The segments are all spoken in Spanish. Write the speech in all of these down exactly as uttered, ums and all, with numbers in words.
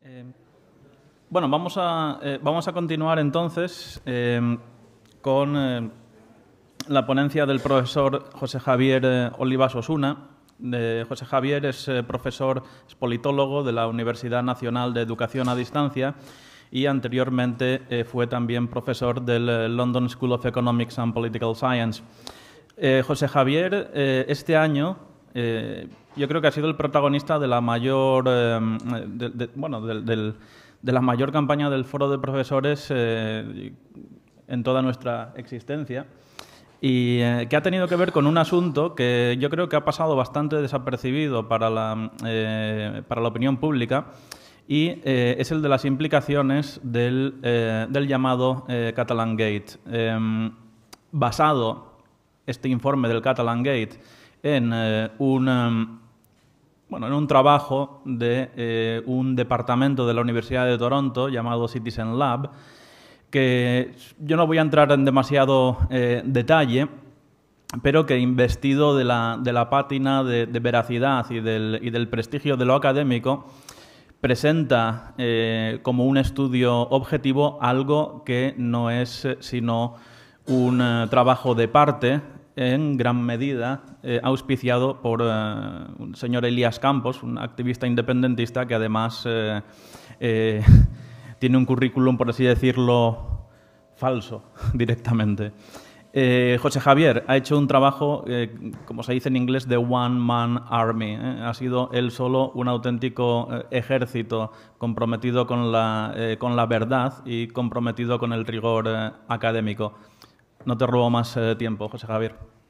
Eh, bueno, vamos a, eh, vamos a continuar entonces eh, con eh, la ponencia del profesor José Javier eh, Olivas Osuna. De José Javier es eh, profesor, es politólogo de la Universidad Nacional de Educación a Distancia y anteriormente eh, fue también profesor del eh, London School of Economics and Political Science. Eh, José Javier, eh, este año, eh, yo creo que ha sido el protagonista de la mayor, eh, de, de, bueno, del, del, de la mayor campaña del Foro de Profesores eh, en toda nuestra existencia y eh, que ha tenido que ver con un asunto que yo creo que ha pasado bastante desapercibido para la, eh, para la opinión pública y eh, es el de las implicaciones del, eh, del llamado eh, Catalan Gate. Eh, basado este informe del Catalan Gate en, eh, un, um, bueno, en un trabajo de eh, un departamento de la Universidad de Toronto llamado Citizen Lab, que yo no voy a entrar en demasiado eh, detalle, pero que investido de la, de la pátina de, de veracidad y del, y del prestigio de lo académico, presenta eh, como un estudio objetivo algo que no es eh, sino un eh, trabajo de parte, en gran medida eh, auspiciado por eh, un señor Elías Campos, un activista independentista que además eh, eh, tiene un currículum, por así decirlo, falso directamente. Eh, José Javier ha hecho un trabajo, eh, como se dice en inglés, de One Man Army. ¿eh? Ha sido él solo un auténtico eh, ejército comprometido con la, eh, con la verdad y comprometido con el rigor eh, académico. No te robo más eh, tiempo, José Javier.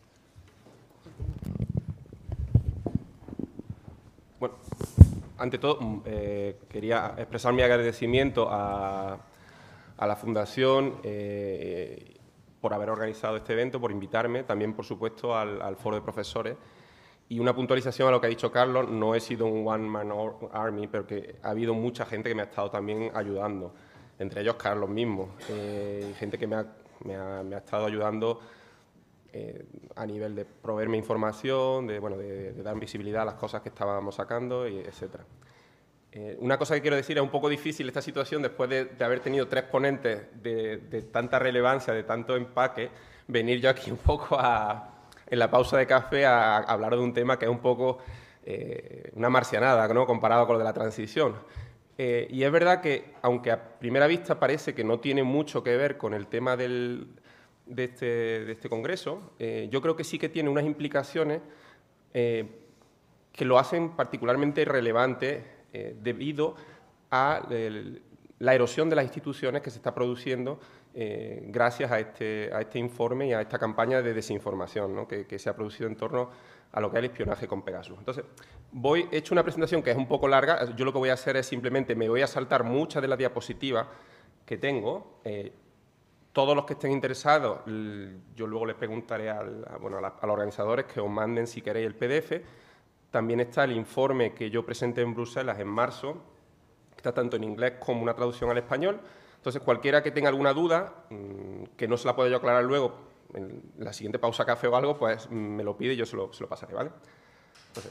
Bueno, ante todo, eh, quería expresar mi agradecimiento a, a la Fundación eh, por haber organizado este evento, por invitarme, también, por supuesto, al, al Foro de Profesores. Y una puntualización a lo que ha dicho Carlos, no he sido un one-man army, pero que ha habido mucha gente que me ha estado también ayudando, entre ellos Carlos mismo, eh, gente que me ha, me ha, me ha estado ayudando eh, a nivel de proveerme información, de, bueno, de, de dar visibilidad a las cosas que estábamos sacando, y etcétera. Eh, una cosa que quiero decir, es un poco difícil esta situación, después de, de haber tenido tres ponentes de, de tanta relevancia, de tanto empaque, venir yo aquí un poco a, en la pausa de café a, a hablar de un tema que es un poco eh, una marcianada, ¿no?, comparado con lo de la transición. Eh, y es verdad que, aunque a primera vista parece que no tiene mucho que ver con el tema del, de, este, de este congreso, eh, yo creo que sí que tiene unas implicaciones eh, que lo hacen particularmente relevante eh, debido a el, la erosión de las instituciones que se está produciendo eh, gracias a este, a este informe y a esta campaña de desinformación, ¿no?, que, que se ha producido en torno a lo que es el espionaje con Pegasus. Entonces, voy, he hecho una presentación que es un poco larga. Yo lo que voy a hacer es simplemente, me voy a saltar muchas de las diapositivas que tengo. Eh, todos los que estén interesados, yo luego les preguntaré al, a, bueno, a, la, a los organizadores que os manden, si queréis, el P D F. También está el informe que yo presenté en Bruselas en marzo, que está tanto en inglés como una traducción al español. Entonces, cualquiera que tenga alguna duda, mmm, que no se la pueda yo aclarar luego, en la siguiente pausa café o algo, pues me lo pide y yo se lo, se lo pasaré, ¿vale? Entonces,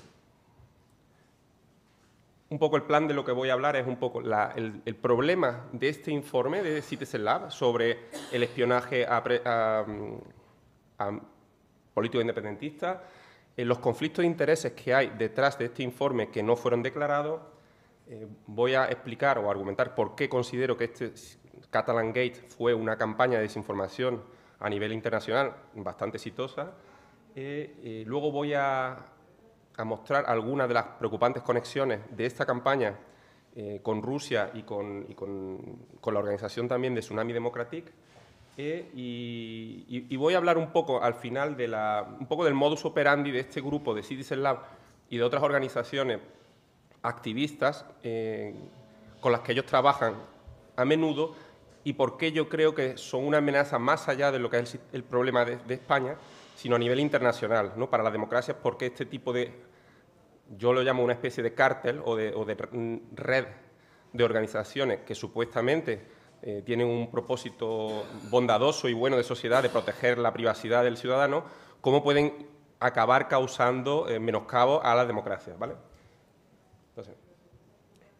un poco el plan de lo que voy a hablar es un poco la, el, el problema de este informe de Citizen Lab sobre el espionaje a, pre, a, a políticos independentistas, eh, los conflictos de intereses que hay detrás de este informe que no fueron declarados. Eh, voy a explicar o argumentar por qué considero que este Catalan Gate fue una campaña de desinformación a nivel internacional bastante exitosa. Eh, eh, luego voy a, a mostrar algunas de las preocupantes conexiones de esta campaña eh, con Rusia y, con, y con, con la organización también de Tsunami Democratic. Eh, y, y, y voy a hablar un poco al final de la, un poco del modus operandi de este grupo de Citizen Lab y de otras organizaciones activistas eh, con las que ellos trabajan a menudo, y por qué yo creo que son una amenaza más allá de lo que es el, el problema de, de España, sino a nivel internacional, ¿no?, para las democracias, porque este tipo de, yo lo llamo una especie de cártel o de, o de red de organizaciones que supuestamente eh, tienen un propósito bondadoso y bueno de sociedad, de proteger la privacidad del ciudadano, cómo pueden acabar causando eh, menoscabo a las democracias, ¿vale? Entonces,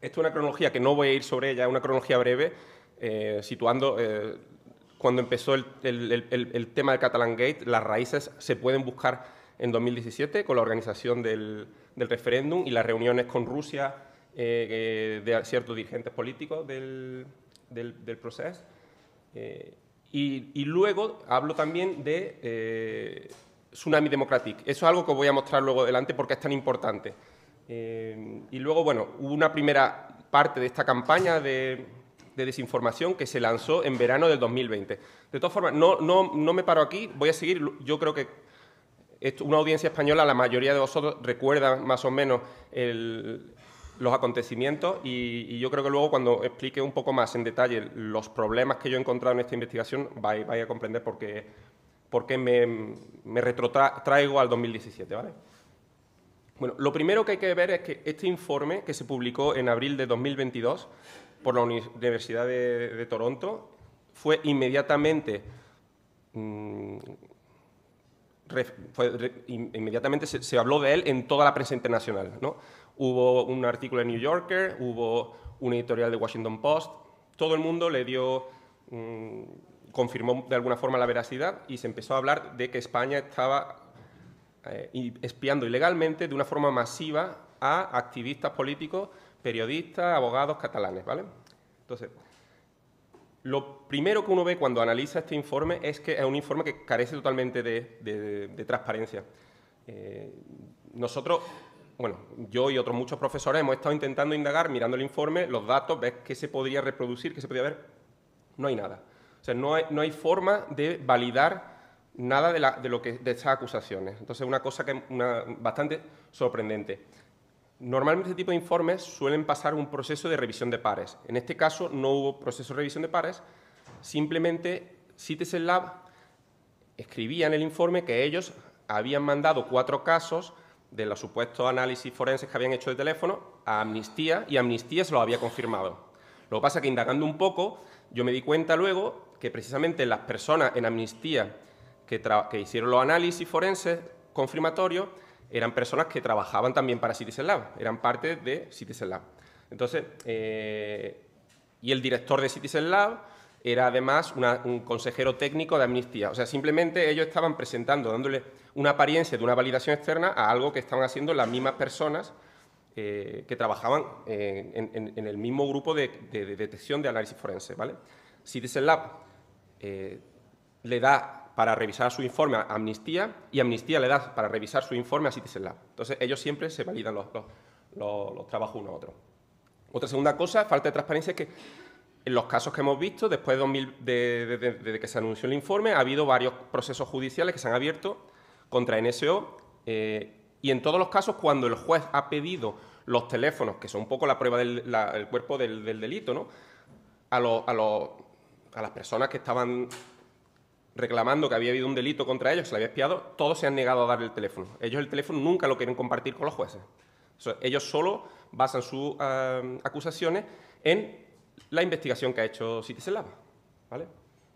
Esto es una cronología que no voy a ir sobre ella, es una cronología breve, eh, situando eh, cuando empezó el, el, el, el tema del Catalan Gate. Las raíces se pueden buscar en dos mil diecisiete con la organización del, del referéndum y las reuniones con Rusia eh, de ciertos dirigentes políticos del, del, del proceso. Eh, y, y luego hablo también de eh, Tsunami Democratic. Eso es algo que os voy a mostrar luego adelante porque es tan importante. Eh, y luego, bueno, hubo una primera parte de esta campaña de, de desinformación que se lanzó en verano del dos mil veinte. De todas formas, no, no, no me paro aquí, voy a seguir. Yo creo que esto, una audiencia española, la mayoría de vosotros recuerda más o menos el, los acontecimientos y, y yo creo que luego cuando explique un poco más en detalle los problemas que yo he encontrado en esta investigación vais, vais a comprender por qué, por qué me, me retrotraigo al dos mil diecisiete, ¿vale? Bueno, lo primero que hay que ver es que este informe, que se publicó en abril de dos mil veintidós por la Universidad de, de Toronto, fue inmediatamente, mmm, re, fue, re, inmediatamente se, se habló de él en toda la prensa internacional, ¿no? Hubo un artículo en New Yorker, hubo un editorial de Washington Post, todo el mundo le dio, mmm, confirmó de alguna forma la veracidad y se empezó a hablar de que España estaba Eh, espiando ilegalmente de una forma masiva a activistas políticos, periodistas, abogados catalanes, ¿vale? Entonces, lo primero que uno ve cuando analiza este informe es que es un informe que carece totalmente de, de, de transparencia. Eh, nosotros, bueno, yo y otros muchos profesores hemos estado intentando indagar, mirando el informe, los datos, ver qué se podría reproducir, qué se podría ver. No hay nada. O sea, no hay, no hay forma de validar nada de, la, de, lo que, de estas acusaciones. Entonces, una cosa que es una, bastante sorprendente. Normalmente este tipo de informes suelen pasar un proceso de revisión de pares. En este caso no hubo proceso de revisión de pares, simplemente Citizen Lab escribía en el informe que ellos habían mandado cuatro casos de los supuestos análisis forenses que habían hecho de teléfono a Amnistía y Amnistía se lo había confirmado. Lo que pasa es que indagando un poco, yo me di cuenta luego que precisamente las personas en Amnistía Que, que hicieron los análisis forenses confirmatorios eran personas que trabajaban también para Citizen Lab, eran parte de Citizen Lab. Entonces, eh, y el director de Citizen Lab era además una, un consejero técnico de Amnistía. O sea, simplemente ellos estaban presentando, dándole una apariencia de una validación externa a algo que estaban haciendo las mismas personas eh, que trabajaban eh, en, en, en el mismo grupo de, de, de detección de análisis forense, ¿vale? Citizen Lab eh, le da para revisar su informe a Amnistía y Amnistía le da para revisar su informe a Citizen Lab. Entonces, ellos siempre se validan los, los, los, los trabajos uno a otro. Otra segunda cosa, falta de transparencia, es que en los casos que hemos visto, después de, dos mil, de, de, de, de que se anunció el informe, ha habido varios procesos judiciales que se han abierto contra N S O eh, y en todos los casos, cuando el juez ha pedido los teléfonos, que son un poco la prueba del la, el cuerpo del, del delito, ¿no? a, lo, a, lo, a las personas que estaban reclamando que había habido un delito contra ellos, que se le había espiado, todos se han negado a darle el teléfono. Ellos el teléfono nunca lo quieren compartir con los jueces. O sea, ellos solo basan sus uh, acusaciones en la investigación que ha hecho Citizen Lab, ¿vale?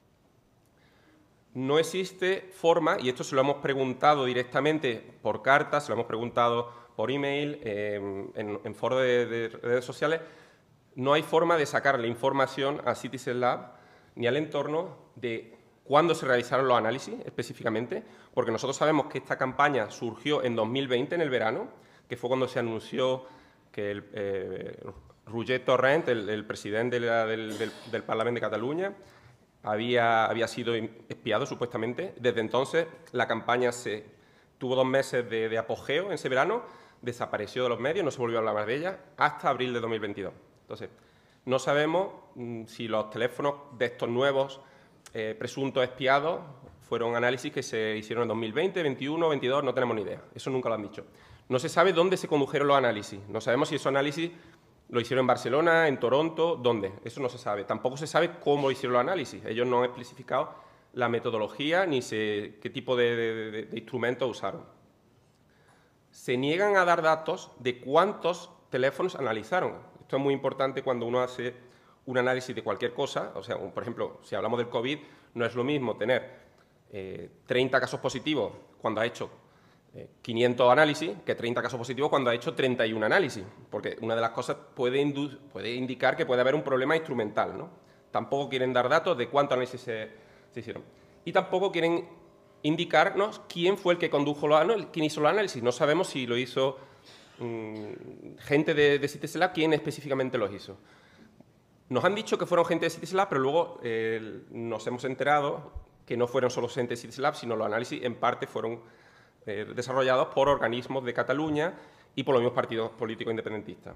No existe forma, y esto se lo hemos preguntado directamente por carta, se lo hemos preguntado por email, eh, en, en foros de, de redes sociales, no hay forma de sacarle información a Citizen Lab ni al entorno de cuándo se realizaron los análisis específicamente, porque nosotros sabemos que esta campaña surgió en dos mil veinte, en el verano, que fue cuando se anunció que el, eh, Roger Torrent, el, el presidente de la, del, del, del Parlamento de Cataluña, había, había sido espiado supuestamente. Desde entonces la campaña se, tuvo dos meses de, de apogeo en ese verano, desapareció de los medios, no se volvió a hablar más de ella, hasta abril de dos mil veintidós. Entonces, no sabemos mmm, si los teléfonos de estos nuevos Eh, presuntos espiados fueron análisis que se hicieron en dos mil veinte, veintiuno, veintidós, no tenemos ni idea. Eso nunca lo han dicho. No se sabe dónde se condujeron los análisis. No sabemos si esos análisis lo hicieron en Barcelona, en Toronto, dónde. Eso no se sabe. Tampoco se sabe cómo hicieron los análisis. Ellos no han especificado la metodología ni se, qué tipo de, de, de, de instrumentos usaron. Se niegan a dar datos de cuántos teléfonos analizaron. Esto es muy importante cuando uno hace un análisis de cualquier cosa. O sea, por ejemplo, si hablamos del COVID, no es lo mismo tener eh, treinta casos positivos cuando ha hecho eh, quinientos análisis que treinta casos positivos cuando ha hecho treinta y un análisis, porque una de las cosas puede, puede indicar que puede haber un problema instrumental, ¿no? Tampoco quieren dar datos de cuántos análisis se, se hicieron. Y tampoco quieren indicarnos quién fue el que condujo los análisis, quién hizo los análisis. No sabemos si lo hizo mmm, gente de, de Citizen Lab, quién específicamente los hizo. Nos han dicho que fueron gente de Citizen Lab, pero luego eh, nos hemos enterado que no fueron solo gente de Citizen Lab, sino los análisis en parte fueron eh, desarrollados por organismos de Cataluña y por los mismos partidos políticos independentistas.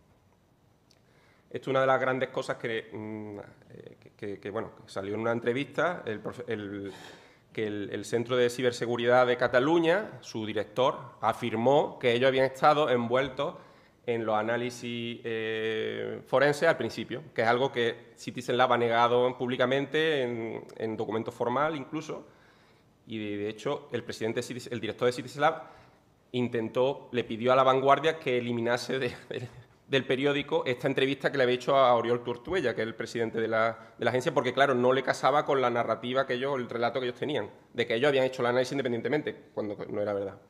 Esto es una de las grandes cosas que, mmm, que, que, que, bueno, que salió en una entrevista, el, el, que el, el Centro de Ciberseguridad de Cataluña, su director, afirmó que ellos habían estado envueltos en los análisis eh, forenses al principio, que es algo que Citizen Lab ha negado públicamente en, en documento formal incluso, y de, de hecho el, presidente, el director de Citizen Lab intentó, le pidió a La Vanguardia que eliminase de, de, del periódico esta entrevista que le había hecho a Oriol Tortuella, que es el presidente de la, de la agencia, porque claro, no le casaba con la narrativa que ellos, el relato que ellos tenían, de que ellos habían hecho el análisis independientemente, cuando no era verdad.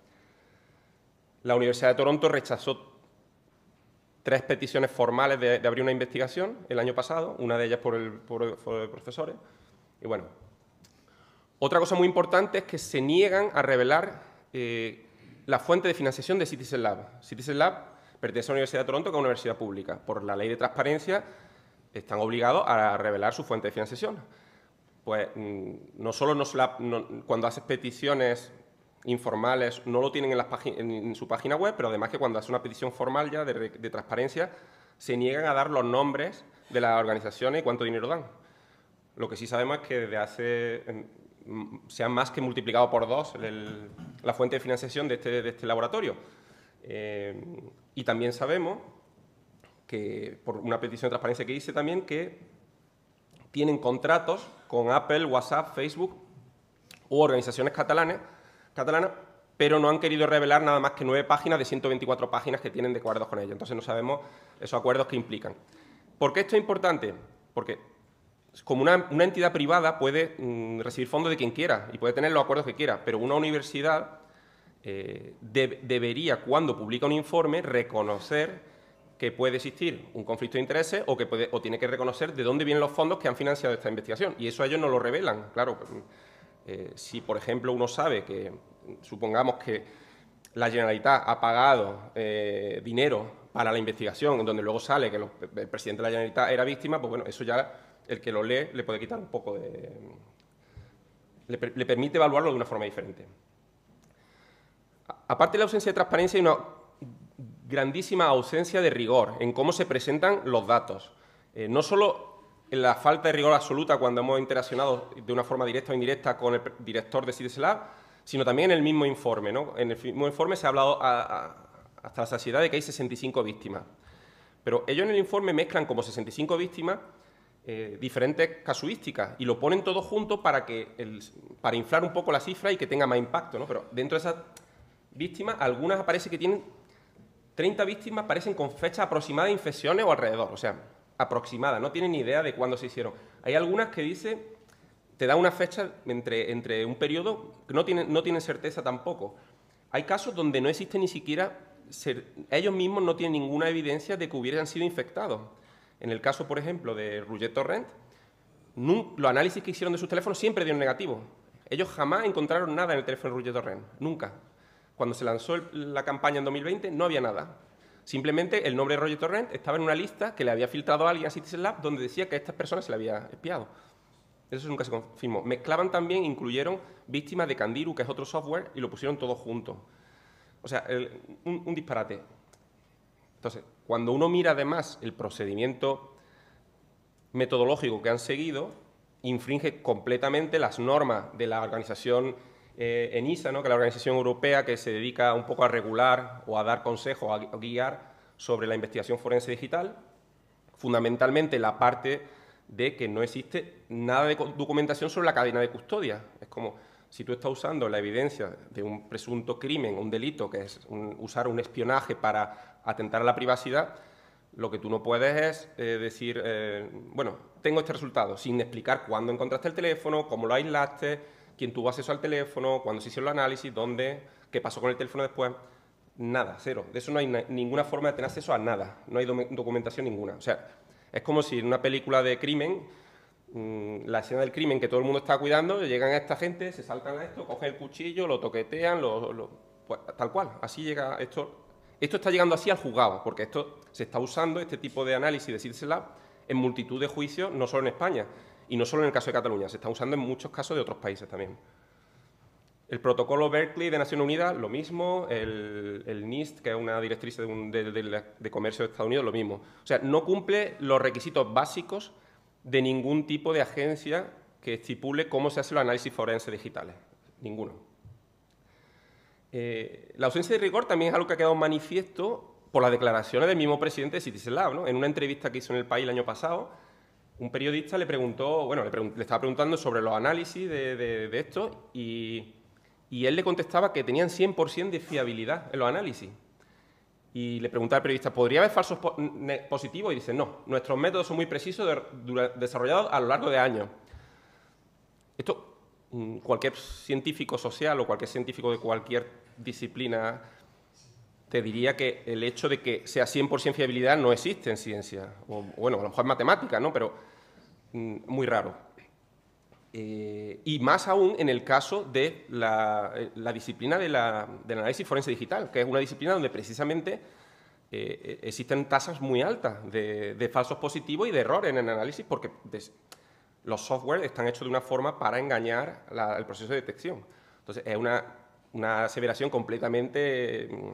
La Universidad de Toronto rechazó tres peticiones formales de, de abrir una investigación el año pasado, una de ellas por el por, por profesores. Y bueno, otra cosa muy importante es que se niegan a revelar eh, la fuente de financiación de Citizen Lab. Citizen Lab pertenece a la Universidad de Toronto, que es una universidad pública. Por la ley de transparencia están obligados a revelar su fuente de financiación. Pues no solo no se la, no, cuando haces peticiones informales no lo tienen en, las en, en su página web, pero además que cuando hace una petición formal ya de, de transparencia se niegan a dar los nombres de las organizaciones y cuánto dinero dan. Lo que sí sabemos es que desde hace se han más que multiplicado por dos el, la fuente de financiación de este, de este laboratorio. Eh, y también sabemos que, por una petición de transparencia que hice también, que tienen contratos con Apple, WhatsApp, Facebook u organizaciones catalanas catalana, pero no han querido revelar nada más que nueve páginas de ciento veinticuatro páginas que tienen de acuerdos con ellos. Entonces no sabemos esos acuerdos que implican. ¿Por qué esto es importante? Porque como una, una entidad privada puede mmm, recibir fondos de quien quiera y puede tener los acuerdos que quiera, pero una universidad eh, de, debería, cuando publica un informe, reconocer que puede existir un conflicto de intereses o que puede, o tiene que reconocer de dónde vienen los fondos que han financiado esta investigación. Y eso ellos no lo revelan, claro. Eh, si, por ejemplo, uno sabe que, supongamos que la Generalitat ha pagado eh, dinero para la investigación, en donde luego sale que los, el presidente de la Generalitat era víctima, pues bueno, eso ya el que lo lee le puede quitar un poco de... Le, le permite evaluarlo de una forma diferente. Aparte de la ausencia de transparencia, hay una grandísima ausencia de rigor en cómo se presentan los datos. Eh, no solo en la falta de rigor absoluta cuando hemos interaccionado de una forma directa o indirecta con el director de Citizen Lab, sino también en el mismo informe, ¿no? En el mismo informe se ha hablado a, a, hasta la saciedad de que hay sesenta y cinco víctimas. Pero ellos en el informe mezclan como sesenta y cinco víctimas eh, diferentes casuísticas y lo ponen todo junto para, que el, para inflar un poco la cifra y que tenga más impacto, ¿no? Pero dentro de esas víctimas, algunas aparece que tienen treinta víctimas, aparecen con fecha aproximada de infecciones o alrededor, o sea, aproximada, no tienen ni idea de cuándo se hicieron. Hay algunas que dice, te da una fecha entre, entre un periodo que no tienen, no tienen certeza tampoco. Hay casos donde no existe ni siquiera, ser, ellos mismos no tienen ninguna evidencia de que hubieran sido infectados. En el caso, por ejemplo, de Roger Torrent, no, los análisis que hicieron de sus teléfonos siempre dieron negativo. Ellos jamás encontraron nada en el teléfono de Roger Torrent, nunca. Cuando se lanzó el, la campaña en dos mil veinte no había nada. Simplemente el nombre de Roger Torrent estaba en una lista que le había filtrado a alguien a Citizen Lab donde decía que a estas personas se le había espiado. Eso nunca se confirmó. Mezclaban también, incluyeron víctimas de Candiru, que es otro software, y lo pusieron todo junto. O sea, el, un, un disparate. Entonces, cuando uno mira además el procedimiento metodológico que han seguido, infringe completamente las normas de la organización eh, ENISA, ¿no? Que es la organización europea que se dedica un poco a regular o a dar consejos, a guiar sobre la investigación forense digital, fundamentalmente la parte de que no existe nada de documentación sobre la cadena de custodia. Es como si tú estás usando la evidencia de un presunto crimen, un delito, que es un, usar un espionaje para atentar a la privacidad, lo que tú no puedes es eh, decir, eh, bueno, tengo este resultado, sin explicar cuándo encontraste el teléfono, cómo lo aislaste, quién tuvo acceso al teléfono, cuándo se hicieron el análisis, dónde, ¿Qué pasó con el teléfono después? Nada, cero. De eso no hay ninguna forma de tener acceso a nada. No hay documentación ninguna. O sea, es como si en una película de crimen, mmm, la escena del crimen que todo el mundo está cuidando, llegan a esta gente, se saltan a esto, cogen el cuchillo, lo toquetean, lo, lo, pues, tal cual. Así llega esto. Esto está llegando así al juzgado, porque esto se está usando, este tipo de análisis de Citizen Lab, en multitud de juicios, no solo en España, y no solo en el caso de Cataluña, se está usando en muchos casos de otros países también. El protocolo Berkeley de Naciones Unidas, lo mismo. El, el NIST, que es una directriz de, un, de, de, de comercio de Estados Unidos, lo mismo. O sea, no cumple los requisitos básicos de ningún tipo de agencia que estipule cómo se hacen los análisis forenses digitales. Ninguno. Eh, la ausencia de rigor también es algo que ha quedado manifiesto por las declaraciones del mismo presidente de Citizen Lab, ¿no? En una entrevista que hizo en El País el año pasado, un periodista le preguntó, bueno, le, pregunt le estaba preguntando sobre los análisis de, de, de esto y, y él le contestaba que tenían cien por cien de fiabilidad en los análisis. Y le preguntaba al periodista, ¿podría haber falsos po positivos? Y dice, no, nuestros métodos son muy precisos, de, desarrollados a lo largo de años. Esto, cualquier científico social o cualquier científico de cualquier disciplina te diría que el hecho de que sea cien por cien fiabilidad no existe en ciencia. O, bueno, a lo mejor en matemática, ¿no? Pero mm, muy raro. Eh, y más aún en el caso de la, la disciplina de la, del análisis forense digital, que es una disciplina donde precisamente eh, existen tasas muy altas de, de falsos positivos y de errores en el análisis, porque des, los software están hechos de una forma para engañar la, el proceso de detección. Entonces, es una, una aseveración completamente mmm,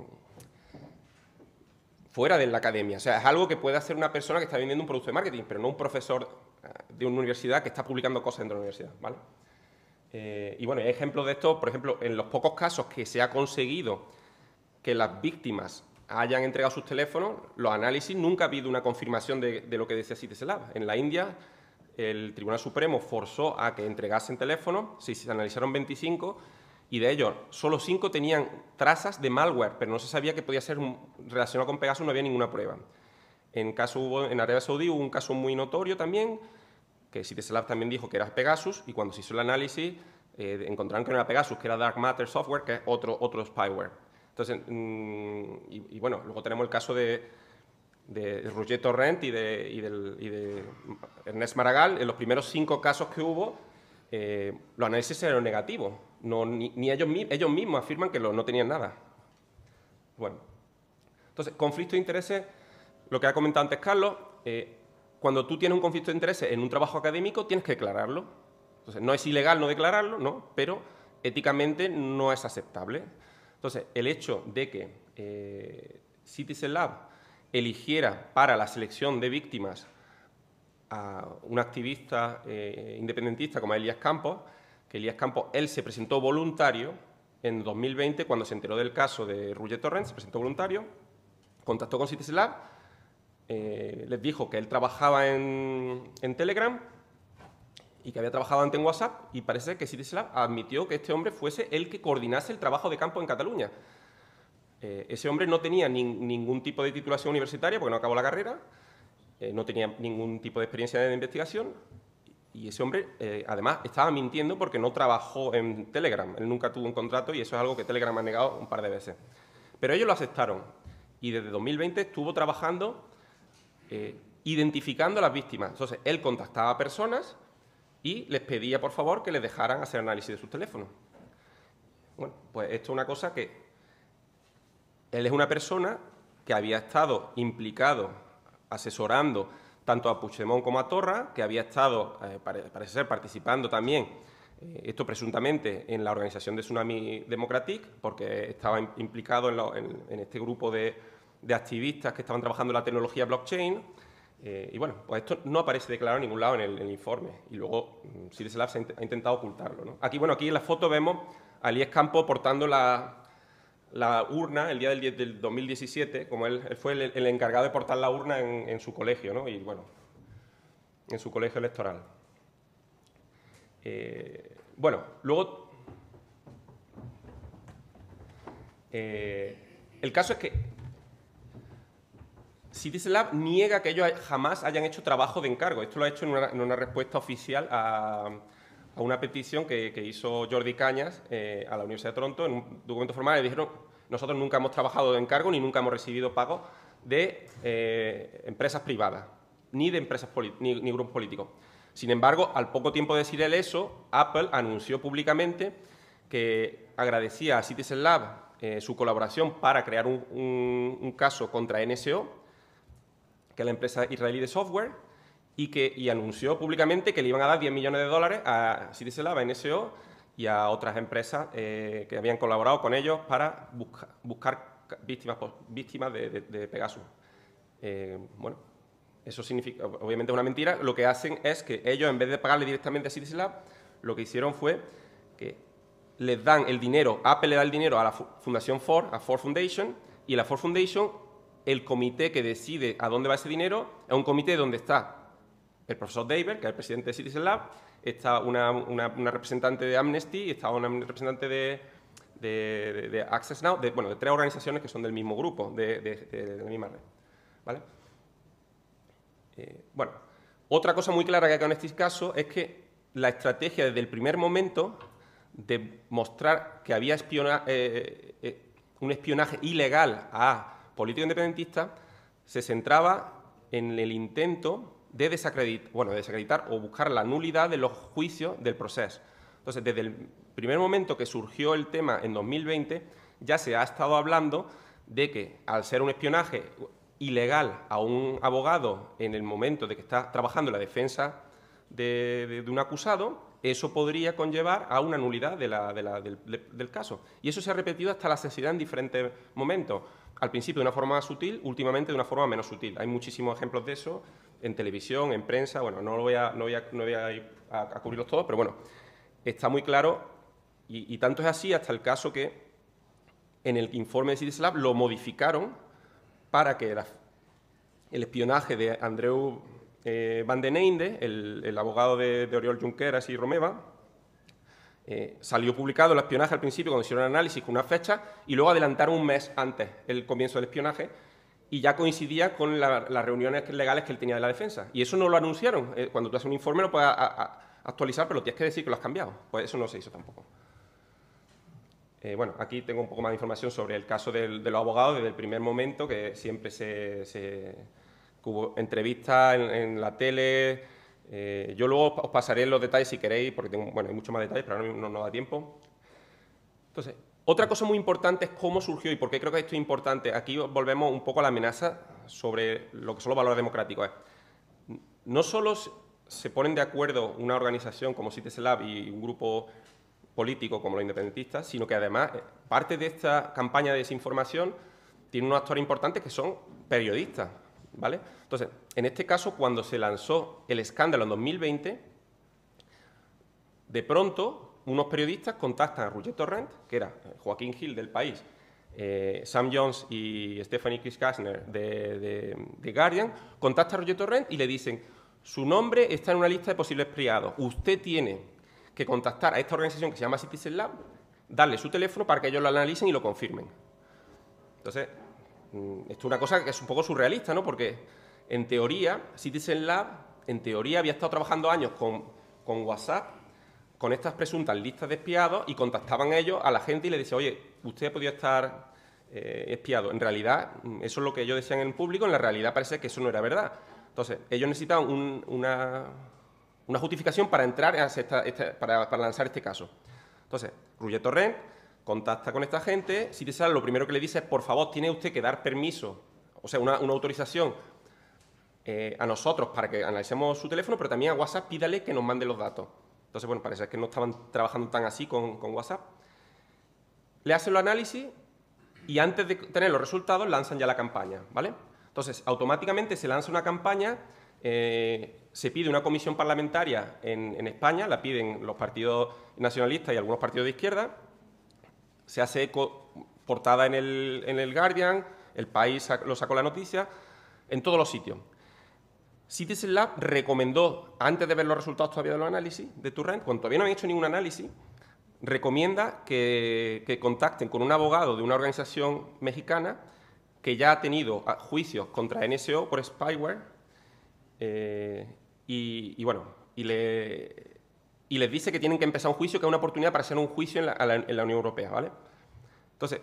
fuera de la academia. O sea, es algo que puede hacer una persona que está vendiendo un producto de marketing, pero no un profesor de una universidad que está publicando cosas dentro de la universidad, ¿vale? Eh, y bueno, hay ejemplos de esto, por ejemplo, en los pocos casos que se ha conseguido que las víctimas hayan entregado sus teléfonos, los análisis, nunca ha habido una confirmación de, de lo que decía Citizen Lab. En la India, el Tribunal Supremo forzó a que entregasen teléfonos, se, se analizaron veinticinco, y de ellos solo cinco tenían trazas de malware, pero no se sabía que podía ser un, relacionado con Pegasus, no había ninguna prueba. En, caso hubo, en Arabia Saudí hubo un caso muy notorio también, que Citizen Lab también dijo que era Pegasus, y cuando se hizo el análisis eh, encontraron que no era Pegasus, que era Dark Matter Software, que es otro, otro spyware. Entonces, mmm, y, y bueno, luego tenemos el caso de, de Roger Torrent y de, y, del, y de Ernest Maragall. En los primeros cinco casos que hubo, eh, los análisis eran negativos. No, ni ni ellos, ellos mismos afirman que lo, no tenían nada. Bueno, entonces, conflicto de intereses, lo que ha comentado antes Carlos, eh, cuando tú tienes un conflicto de intereses en un trabajo académico, tienes que declararlo. Entonces, no es ilegal no declararlo, ¿no? Pero éticamente no es aceptable. Entonces, el hecho de que eh, Citizen Lab eligiera para la selección de víctimas a un activista eh, independentista como Elías Campos, que Elías Campos, él se presentó voluntario en dos mil veinte, cuando se enteró del caso de Roger Torrent, se presentó voluntario, contactó con Citizen Lab, eh, les dijo que él trabajaba en, en Telegram y que había trabajado antes en WhatsApp, y parece que Citizen Lab admitió que este hombre fuese el que coordinase el trabajo de campo en Cataluña. Eh, ese hombre no tenía ni, ningún tipo de titulación universitaria, porque no acabó la carrera, eh, no tenía ningún tipo de experiencia de investigación, y ese hombre, eh, además, estaba mintiendo porque no trabajó en Telegram. Él nunca tuvo un contrato y eso es algo que Telegram ha negado un par de veces. Pero ellos lo aceptaron y desde dos mil veinte estuvo trabajando eh, identificando a las víctimas. Entonces, él contactaba a personas y les pedía, por favor, que les dejaran hacer análisis de sus teléfonos. Bueno, pues esto es una cosa que... Él es una persona que había estado implicado, asesorando tanto a Puigdemont como a Torra, que había estado, eh, parece ser, participando también, eh, esto presuntamente, en la organización de Tsunami Democratic, porque estaba implicado en, lo, en, en este grupo de, de activistas que estaban trabajando en la tecnología blockchain. Eh, y bueno, pues esto no aparece declarado en ningún lado en el, en el informe, y luego um, Citizen Lab ha intentado ocultarlo, ¿no? Aquí, bueno, aquí en la foto vemos a Elías Campos portando la, la urna el día del, del dos mil diecisiete, como él, él fue el, el encargado de portar la urna en, en su colegio, ¿no? Y bueno, en su colegio electoral. Eh, bueno, luego... Eh, el caso es que Citizen Lab niega que ellos jamás hayan hecho trabajo de encargo. Esto lo ha hecho en una, en una respuesta oficial a, a una petición que, que hizo Jordi Cañas eh, a la Universidad de Toronto en un documento formal. Le dijeron, nosotros nunca hemos trabajado de encargo ni nunca hemos recibido pagos de eh, empresas privadas, ni de empresas ni, ni grupos políticos. Sin embargo, al poco tiempo de decir él eso, Apple anunció públicamente que agradecía a Citizen Lab eh, su colaboración para crear un, un, un caso contra N S O, que es la empresa israelí de software, y, que, y anunció públicamente que le iban a dar diez millones de dólares a Citizen Lab, a N S O y a otras empresas eh, que habían colaborado con ellos para busca, buscar víctimas, víctimas de, de, de Pegasus. Eh, bueno, eso significa, obviamente es una mentira. Lo que hacen es que ellos, en vez de pagarle directamente a Citizen Lab, lo que hicieron fue que les dan el dinero, Apple le da el dinero a la Fundación Ford, a Ford Foundation, y la Ford Foundation, el comité que decide a dónde va ese dinero, es un comité donde está el profesor Daber, que es el presidente de Citizen Lab, está una, una, una representante de Amnesty, está una representante de, de, de, de Access Now, de, bueno, de tres organizaciones que son del mismo grupo, de, de, de, de la misma red. ¿Vale? Eh, bueno, otra cosa muy clara que hay con este caso es que la estrategia desde el primer momento de mostrar que había espiona, eh, eh, un espionaje ilegal a políticos independentistas se centraba en el intento de desacreditar, bueno, de desacreditar o buscar la nulidad de los juicios del proceso. Entonces, desde el primer momento que surgió el tema en dos mil veinte, ya se ha estado hablando de que, al ser un espionaje ilegal a un abogado en el momento de que está trabajando en la defensa de, de, de un acusado, eso podría conllevar a una nulidad de la, de la, del, del caso. Y eso se ha repetido hasta la saciedad en diferentes momentos. Al principio de una forma más sutil, últimamente de una forma menos sutil. Hay muchísimos ejemplos de eso en televisión, en prensa. Bueno, no, lo voy, a, no, voy, a, no voy a ir a, a cubrirlos todos, pero bueno, está muy claro. Y, y tanto es así hasta el caso que en el informe de Citizen Lab lo modificaron para que la, el espionaje de Andreu eh, Van den Einde, el, el abogado de, de Oriol Junqueras y Romeva, eh, salió publicado el espionaje al principio cuando hicieron el análisis con una fecha y luego adelantaron un mes antes el comienzo del espionaje y ya coincidía con la, las reuniones legales que él tenía de la defensa. Y eso no lo anunciaron. Eh, cuando tú haces un informe lo puedes a, a, actualizar, pero lo tienes que decir que lo has cambiado. Pues eso no se hizo tampoco. Eh, bueno, aquí tengo un poco más de información sobre el caso del, de los abogados desde el primer momento, que siempre se, se que hubo entrevistas en, en la tele. Eh, yo luego os pasaré los detalles si queréis, porque tengo, bueno, hay muchos más detalles, pero ahora no nos da tiempo. Entonces, otra cosa muy importante es cómo surgió y por qué creo que esto es importante. Aquí volvemos un poco a la amenaza sobre lo que son los valores democráticos. No solo se ponen de acuerdo una organización como Citizen Lab y un grupo político como los independentistas, sino que además parte de esta campaña de desinformación tiene unos actores importantes que son periodistas, ¿vale? Entonces, en este caso, cuando se lanzó el escándalo en dos mil veinte, de pronto unos periodistas contactan a Roger Torrent, que era Joaquín Gil del País, eh, Sam Jones y Stephanie Kashner de, de, de Guardian, contactan a Roger Torrent y le dicen: su nombre está en una lista de posibles espiados, usted tiene que contactar a esta organización que se llama Citizen Lab, darle su teléfono para que ellos lo analicen y lo confirmen. Entonces, esto es una cosa que es un poco surrealista, ¿no? Porque, en teoría, Citizen Lab, en teoría, había estado trabajando años con, con WhatsApp, con estas presuntas listas de espiados, y contactaban ellos a la gente y le decían: oye, usted podía estar eh, espiado. En realidad, eso es lo que ellos decían en público, en la realidad parece que eso no era verdad. Entonces, ellos necesitaban un, una... una justificación para entrar a esta, esta, para, para lanzar este caso. Entonces, Roger Torrent contacta con esta gente. Citizen Lab lo primero que le dice es: por favor, tiene usted que dar permiso, o sea, una, una autorización eh, a nosotros para que analicemos su teléfono, pero también a WhatsApp pídale que nos mande los datos. Entonces, bueno, parece que no estaban trabajando tan así con, con WhatsApp. Le hacen los análisis y antes de tener los resultados lanzan ya la campaña, ¿vale? Entonces, automáticamente se lanza una campaña. Eh, se pide una comisión parlamentaria en, en España, la piden los partidos nacionalistas y algunos partidos de izquierda, se hace eco, portada en el, en el Guardian, El País lo sacó la noticia, en todos los sitios. Citizen Lab recomendó, antes de ver los resultados todavía de los análisis de Torrent, cuando todavía no han hecho ningún análisis, recomienda que, que contacten con un abogado de una organización mexicana que ya ha tenido juicios contra N S O por spyware. Eh, y, y bueno, y le, y les dice que tienen que empezar un juicio, que es una oportunidad para hacer un juicio en la, en la Unión Europea, ¿vale? Entonces,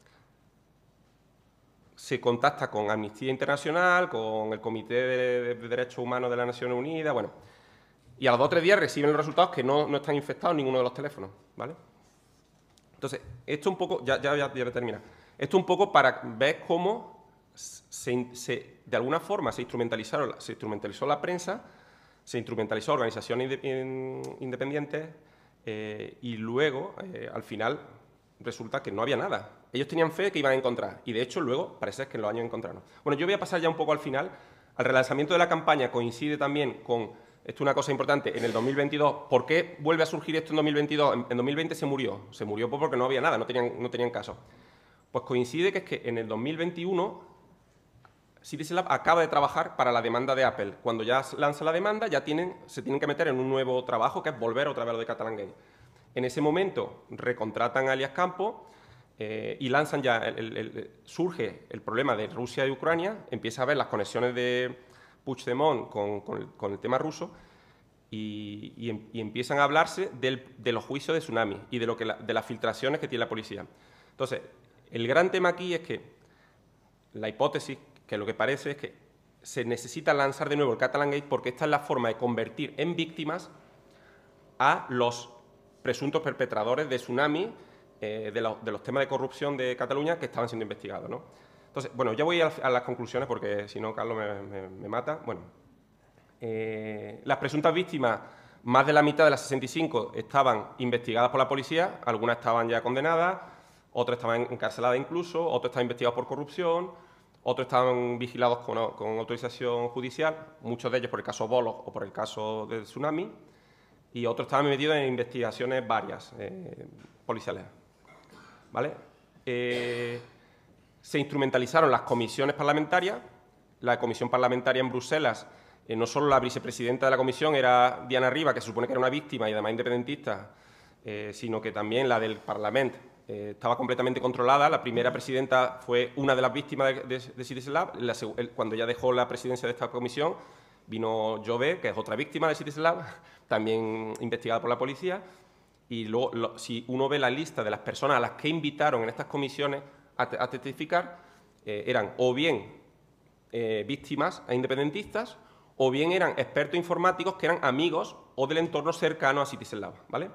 se contacta con Amnistía Internacional, con el Comité de, de Derechos Humanos de las Naciones Unidas, bueno, y a los dos o tres días reciben los resultados que no, no están infectados ninguno de los teléfonos, ¿vale? Entonces, esto un poco, ya, ya, ya, ya termina, esto un poco para ver cómo se, se, de alguna forma se instrumentalizaron, se instrumentalizó la prensa, se instrumentalizó organizaciones independientes eh, y luego, eh, al final, resulta que no había nada. Ellos tenían fe que iban a encontrar y, de hecho, luego parece que en los años encontraron. Bueno, yo voy a pasar ya un poco al final. Al relanzamiento de la campaña coincide también con, esto es una cosa importante, en el dos mil veintidós. ¿Por qué vuelve a surgir esto en dos mil veintidós? En, en dos mil veinte se murió. Se murió porque no había nada, no tenían, no tenían caso. Pues coincide que es que en el dos mil veintiuno Citizen Lab acaba de trabajar para la demanda de Apple. Cuando ya lanza la demanda, ya tienen, se tienen que meter en un nuevo trabajo, que es volver otra vez a lo de Catalan Gate. En ese momento recontratan a Elias Campos eh, y lanzan ya, el, el, el, surge el problema de Rusia y Ucrania, empieza a ver las conexiones de Puigdemont con, con, el, con el tema ruso y, y, y empiezan a hablarse del, de los juicios de Tsunami y de, lo que la, de las filtraciones que tiene la policía. Entonces, el gran tema aquí es que la hipótesis, que lo que parece es que se necesita lanzar de nuevo el Catalan Gate porque esta es la forma de convertir en víctimas a los presuntos perpetradores de Tsunami, eh, de, lo, de los temas de corrupción de Cataluña que estaban siendo investigados, ¿no? Entonces, bueno, ya voy a, a las conclusiones porque si no Carlos me, me, me mata. Bueno, eh, las presuntas víctimas, más de la mitad de las sesenta y cinco estaban investigadas por la policía, algunas estaban ya condenadas, otras estaban encarceladas incluso, otras estaban investigadas por corrupción, otros estaban vigilados con, con autorización judicial, muchos de ellos por el caso Bolos o por el caso del Tsunami, y otros estaban metidos en investigaciones varias eh, policiales. ¿Vale? Eh, se instrumentalizaron las comisiones parlamentarias. La comisión parlamentaria en Bruselas, eh, no solo la vicepresidenta de la comisión era Diana Riba, que se supone que era una víctima y además independentista, eh, sino que también la del Parlamento. Eh, estaba completamente controlada. La primera presidenta fue una de las víctimas de, de, de Citizen Lab. La, el, cuando ya dejó la presidencia de esta comisión, vino Jové, que es otra víctima de Citizen Lab, también investigada por la policía. Y luego, lo, si uno ve la lista de las personas a las que invitaron en estas comisiones a, a testificar, eh, eran o bien eh, víctimas e independentistas, o bien eran expertos informáticos que eran amigos o del entorno cercano a Citizen Lab, ¿vale?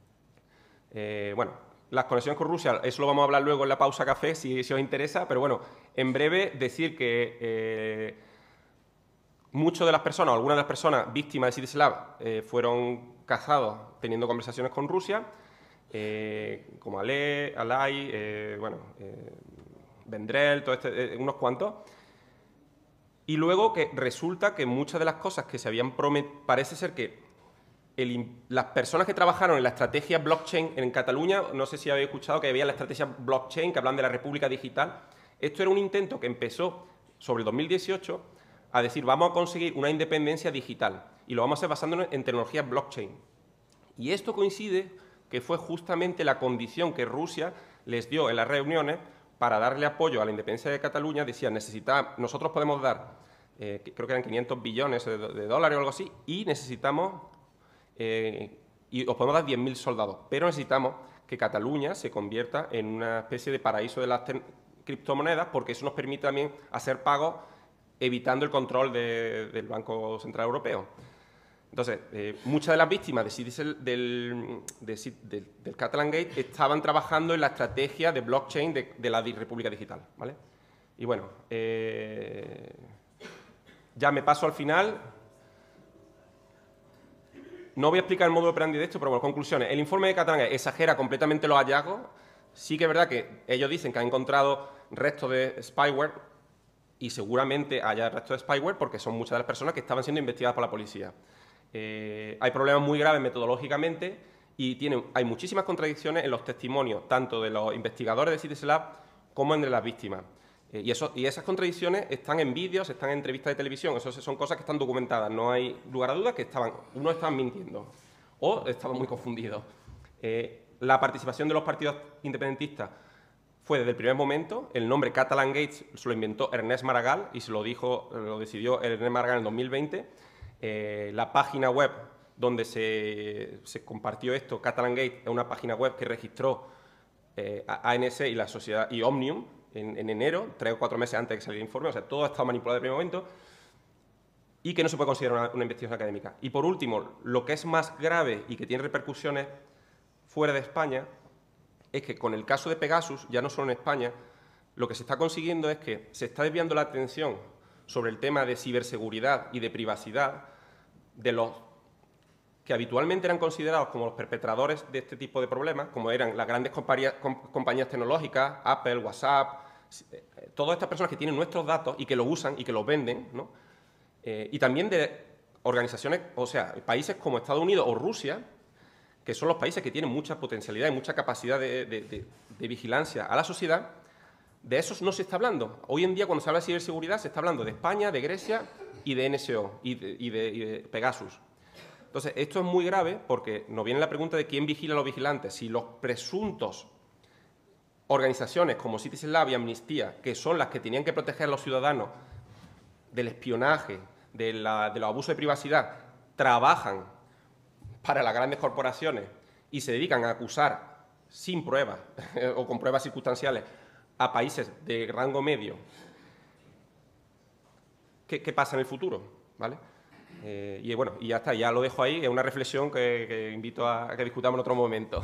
Eh, bueno. Las conexiones con Rusia, eso lo vamos a hablar luego en la pausa café, si, si os interesa, pero bueno, en breve decir que eh, muchas de las personas, o algunas de las personas víctimas de Citizen Lab eh, fueron cazados teniendo conversaciones con Rusia, eh, como Ale, Alay, eh, bueno, eh, Vendrell, todo este, eh, unos cuantos. Y luego que resulta que muchas de las cosas que se habían prometido, parece ser que El, las personas que trabajaron en la estrategia blockchain en Cataluña, no sé si habéis escuchado que había la estrategia blockchain, que hablan de la República Digital. Esto era un intento que empezó sobre el dos mil dieciocho a decir, vamos a conseguir una independencia digital y lo vamos a hacer basándonos en tecnologías blockchain. Y esto coincide que fue justamente la condición que Rusia les dio en las reuniones para darle apoyo a la independencia de Cataluña. Decían, necesita, nosotros podemos dar, eh, creo que eran quinientos billones de, de dólares o algo así, y necesitamos... Eh, y os podemos dar diez mil soldados, pero necesitamos que Cataluña se convierta en una especie de paraíso de las criptomonedas porque eso nos permite también hacer pagos evitando el control de, del Banco Central Europeo. Entonces, eh, muchas de las víctimas de Citizen, del, de, del, del Catalan Gate estaban trabajando en la estrategia de blockchain de, de la República Digital, ¿vale? Y bueno, eh, ya me paso al final. No voy a explicar el módulo operandi de esto, pero bueno, conclusiones. El informe de Catalan Gate exagera completamente los hallazgos. Sí que es verdad que ellos dicen que han encontrado restos de spyware y seguramente haya restos de spyware porque son muchas de las personas que estaban siendo investigadas por la policía. Eh, hay problemas muy graves metodológicamente y tienen, hay muchísimas contradicciones en los testimonios, tanto de los investigadores de Citizen Lab como entre las víctimas. Eh, y, eso, y esas contradicciones están en vídeos, están en entrevistas de televisión, eso son cosas que están documentadas, no hay lugar a dudas que estaban, unos estaban mintiendo o estaban muy confundidos. Eh, la participación de los partidos independentistas fue desde el primer momento. El nombre Catalan Gates se lo inventó Ernest Maragall y se lo dijo, lo decidió Ernest Maragall en el dos mil veinte. Eh, la página web donde se, se compartió esto. Catalan Gate es una página web que registró eh, a A N S y la sociedad y Omnium en, en enero, tres o cuatro meses antes de que saliera el informe. O sea, todo ha estado manipulado de primer momento y que no se puede considerar una, una investigación académica. Y por último, lo que es más grave y que tiene repercusiones fuera de España es que con el caso de Pegasus, ya no solo en España, lo que se está consiguiendo es que se está desviando la atención sobre el tema de ciberseguridad y de privacidad de los que habitualmente eran considerados como los perpetradores de este tipo de problemas, como eran las grandes compañías, compañías tecnológicas, Apple, WhatsApp, todas estas personas que tienen nuestros datos y que los usan y que los venden, ¿no? Eh, y también de organizaciones, o sea, países como Estados Unidos o Rusia, que son los países que tienen mucha potencialidad y mucha capacidad de, de, de, de vigilancia a la sociedad. De esos no se está hablando. Hoy en día, cuando se habla de ciberseguridad, se está hablando de España, de Grecia y de N S O y de, y de, y de Pegasus. Entonces, esto es muy grave porque nos viene la pregunta de quién vigila a los vigilantes. Si los presuntos organizaciones como Citizen Lab y Amnistía, que son las que tenían que proteger a los ciudadanos del espionaje, de, la, de los abusos de privacidad, trabajan para las grandes corporaciones y se dedican a acusar sin pruebas o con pruebas circunstanciales a países de rango medio, ¿qué, qué pasa en el futuro? ¿Vale? Eh, y bueno, y ya está, ya lo dejo ahí, es una reflexión que, que invito a, a que discutamos en otro momento.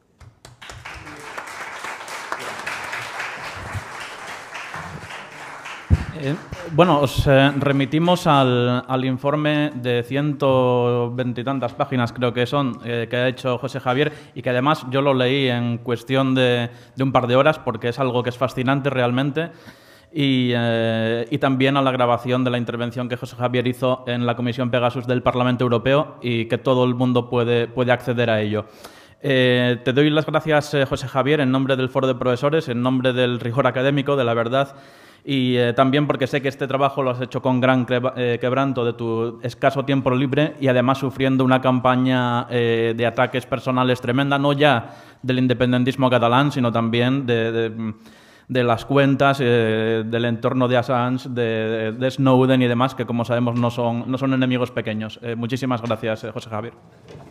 Eh, bueno, os eh, remitimos al, al informe de ciento veinte y tantas páginas, creo que son, eh, que ha hecho José Javier y que además yo lo leí en cuestión de, de un par de horas porque es algo que es fascinante realmente. Y, eh, y también a la grabación de la intervención que José Javier hizo en la Comisión Pegasus del Parlamento Europeo y que todo el mundo puede, puede acceder a ello. Eh, te doy las gracias, eh, José Javier, en nombre del Foro de Profesores, en nombre del rigor académico, de la verdad, y eh, también porque sé que este trabajo lo has hecho con gran eh, quebranto de tu escaso tiempo libre y además sufriendo una campaña eh, de ataques personales tremenda, no ya del independentismo catalán, sino también de, de, de las cuentas, eh, del entorno de Assange, de, de Snowden y demás, que como sabemos no son, no son enemigos pequeños. Eh, muchísimas gracias, eh, José Javier.